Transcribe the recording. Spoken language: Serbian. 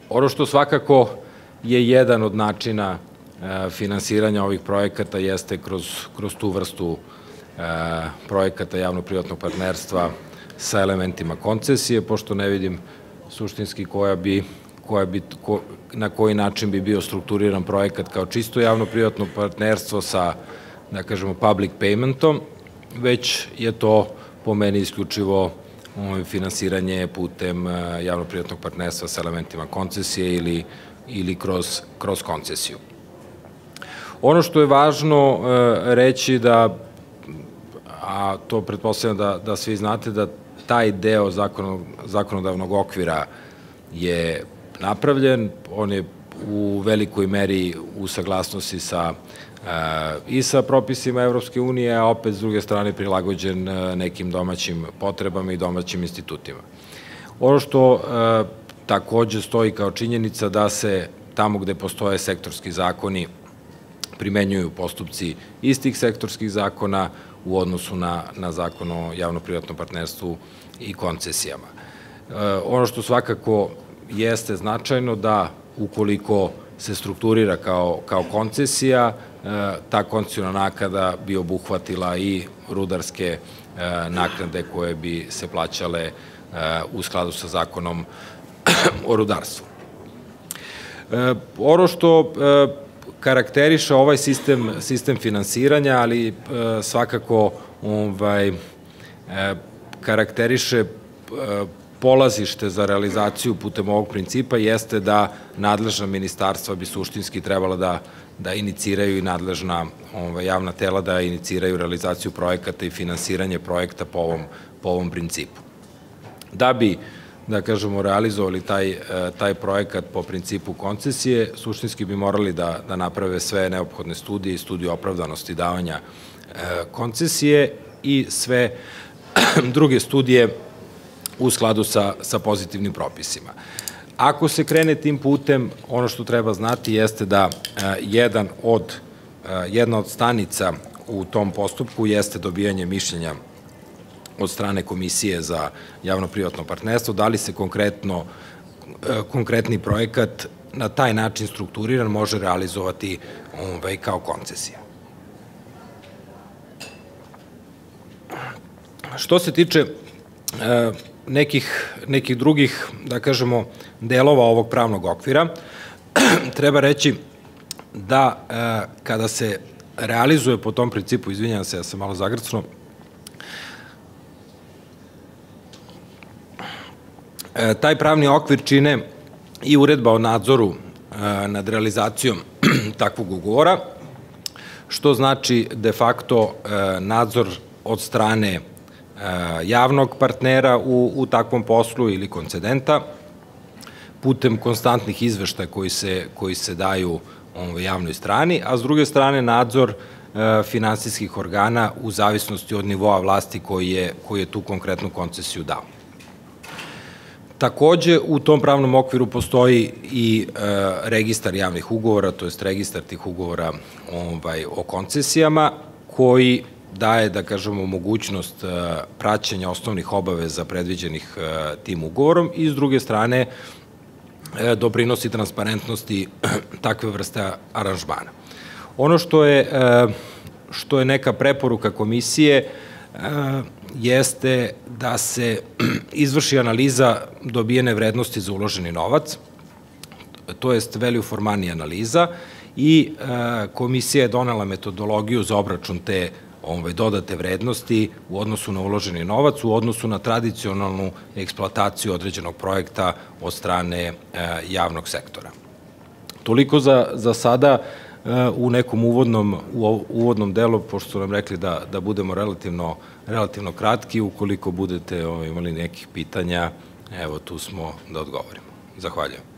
Ono što svakako je jedan od načina finansiranja ovih projekata jeste kroz tu vrstu projekata javno-privatnog partnerstva sa elementima koncesije, pošto ne vidim suštinski na koji način bi bio strukturiran projekat kao čisto javno-privatno partnerstvo sa, da kažemo, public paymentom, već je to po meni isključivo finansiranje putem javno-privatnog partnerstva sa elementima koncesije ili kroz koncesiju. Ono što je važno reći da, a to pretpostavljam da svi znate, da taj deo zakonodavnog okvira je napravljen, on je u velikoj meri u saglasnosti i sa propisima Evropske unije, a opet s druge strane prilagođen nekim domaćim potrebama i domaćim institutima. Ono što takođe stoji kao činjenica da se tamo gde postoje sektorski zakoni primenjuju postupci istih sektorskih zakona u odnosu na zakon o javno-privatnom partnerstvu i koncesijama. Ono što svakako jeste značajno da ukoliko se strukturira kao koncesija, ta koncesijona naknada bi obuhvatila i rudarske naknade koje bi se plaćale u skladu sa zakonom o rudarstvu. Ono što karakteriše ovaj sistem finansiranja, ali svakako karakteriše polazište za realizaciju putem ovog principa jeste da nadležna ministarstva bi suštinski trebala da iniciraju i nadležna javna tela da iniciraju realizaciju projekata i finansiranje projekta po ovom principu. Da bi, da kažemo, realizovali taj projekat po principu koncesije, suštinski bi morali da naprave sve neophodne studije i studije opravdanosti davanja koncesije i sve druge studije u skladu sa pozitivnim propisima. Ako se krene tim putem, ono što treba znati jeste da jedna od stanica u tom postupku jeste dobijanje mišljenja od strane Komisije za javno-privatno partnerstvo, da li se konkretni projekat na taj način strukturiran može realizovati kao koncesija. Što se tiče nekih drugih, da kažemo, delova ovog pravnog okvira, treba reći da kada se realizuje po tom principu, izvinjam se, ja sam malo zagrcnuo, taj pravni okvir čine i uredba o nadzoru nad realizacijom takvog ugovora, što znači de facto nadzor od strane javnog partnera u takvom poslu ili koncedenta, putem konstantnih izveštaja koji se daju javnoj strani, a s druge strane nadzor finansijskih organa u zavisnosti od nivoa vlasti koji je tu konkretnu koncesiju dao. Takođe, u tom pravnom okviru postoji i registar javnih ugovora, to je registar tih ugovora o koncesijama, koji daje, da kažemo, mogućnost praćenja osnovnih obaveza predviđenih tim ugovorom i s druge strane doprinosi transparentnosti takve vrste aranžmana. Ono što je neka preporuka komisije jeste da se izvrši analiza dobijene vrednosti za uloženi novac, to je value for money analiza, i komisija je donela metodologiju za obračun te dodate vrednosti u odnosu na uloženi novac, u odnosu na tradicionalnu eksploataciju određenog projekta od strane javnog sektora. Toliko za sada u nekom uvodnom delu, pošto su nam rekli da budemo relativno kratki. Ukoliko budete imali nekih pitanja, evo tu smo da odgovorimo. Zahvaljujem.